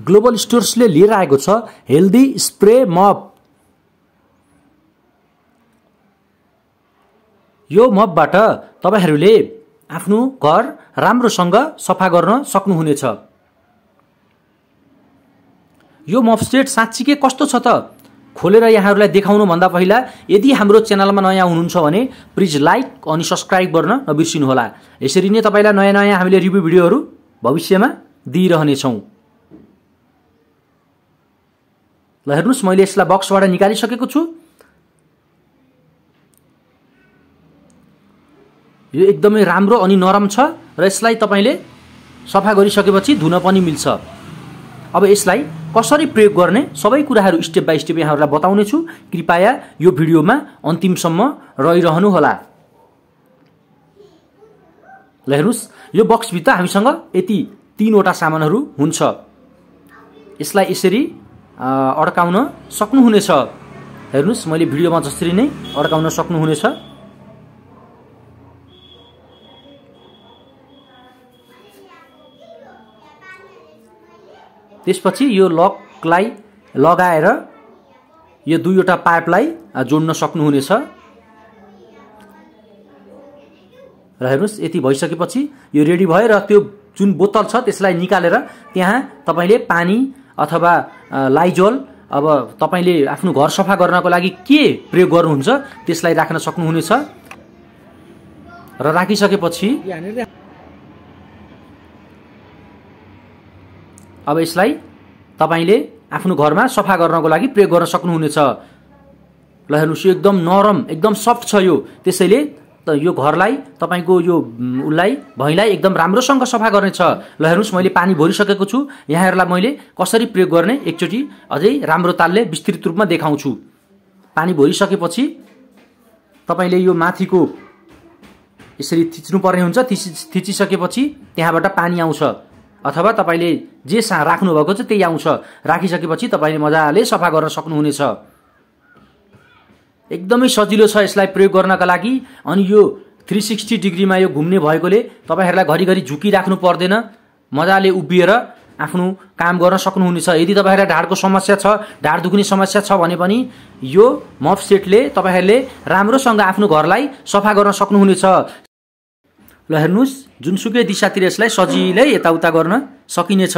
Global स्टोर्सले लिएर आएको छ हेल्दी स्प्रे मप। यो मपबाट तपाईहरुले आफ्नो घर राम्रोसँग सफा गर्न सक्नुहुनेछ। यो मप सेट साच्चीकै कस्तो छ त खोलेर यहाँहरुलाई देखाउनु भन्दा पहिला यदि हाम्रो च्यानलमा नयाँ हुनुहुन्छ भने प्लिज लाइक अनि सब्स्क्राइब गर्न नबिर्सिनु होला। यसरी नै तपाईलाई नयाँ नयाँ हामीले रिभ्यु भिडियोहरु भविष्यमा दिइरहने छौं। ल हेर्नुस् मैले यसलाई बक्सबाट निकालिसकेको छु। यो एकदमै राम्रो अनि नरम छ र यसलाई तपाईले सफा गरिसकेपछि धुन पनि मिल्छ। अब यसलाई कसरी प्रयोग गर्ने सबै कुराहरु स्टेप बाइ स्टेप यहाँहरुलाई बताउने छु। कृपया यो भिडियोमा अन्तिमसम्म रहिरहनु होला। ल हेर्नुस् यो बक्स भित्र हामीसँग यति 3 वटा सामानहरु हुन्छ। यसलाई यसरी अड्काउन सक्नुहुनेछ। हेर्नुस् मैले भिडियोमा जसरी नै अड्काउन सक्नुहुनेछ। त्यसपछि यो लकलाई लगाएर यो 2 वटा पाइपलाई जोड्न सक्नुहुनेछ। र हेर्नुस् यति भइसकेपछि यो रेडी भयो र त्यो जुन बोतल छ त्यसलाई निकालेर त्यहाँ तपाईले पानी अथवा लाइजोल अब तपाईले आफ्नो घर सफा गर्नको लागि के प्रयोग गर्नुहुन्छ त्यसलाई राख्न सक्नुहुनेछ। र राखिसकेपछि अब यसलाई तपाईले आफ्नो घरमा सफा गर्नको लागि प्रयोग गर्न सक्नुहुनेछ। ल हेर्नुस् एकदम नरम एकदम सफ्ट छ यो। त्यसैले यो घरलाई तपाईको यो उलाई भइलाई एकदम राम्रोसँग सफा गर्नेछ। ल हेर्नुस् मैले पानी भरिसकेको छु। यहाँहरुलाई मैले कसरी प्रयोग गर्ने एकचोटी अझै राम्रो तालले विस्तृत रूपमा देखाउँछु। पानी भरिसकेपछि तपाईले यो माथिको यसरी थिच्नु पर्ने हुन्छ। थिचिसकेपछि त्यहाँबाट पानी आउँछ अथवा तपाईले जे राख्नु भएको छ त्यही आउँछ। राखिसकेपछि तपाईले मजाले सफा गर्न सक्नुहुनेछ। एकदमै सजिलो छ यसलाई प्रयोग गर्नका लागि। अनि यो 360 डिग्रीमा यो घुम्ने भएकोले तपाईहरुलाई घरिघरि झुकिराख्नु पर्दैन। मजाले उभिएर आफ्नो काम गर्न सक्नुहुनेछ। यदि तपाईहरुलाई ढाडको समस्या छ ढाड दुख्ने समस्या छ भने पनि यो मप सेटले तपाईहरुले राम्रोसँग आफ्नो घरलाई सफा गर्न सक्नुहुनेछ। ल हेर्नुस् जुनसुकै दिशातिर यसलाई सजिलै यताउता गर्न सकिनेछ।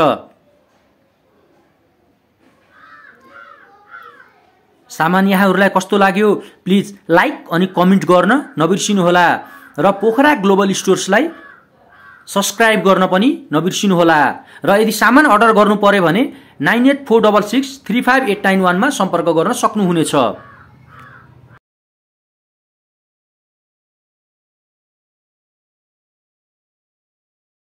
सामान यहाँहरुलाई कस्तो लाग्यो प्लिज लाइक अनि कमेन्ट गर्न नबिर्सिनु होला। र पोखरा ग्लोबल स्टोर्सलाई सब्स्क्राइब गर्न पनि नबिर्सिनु होला। र यदि सामान अर्डर गर्नु पर्यो भने 9846635891 मा सम्पर्क गर्न सक्नुहुनेछ।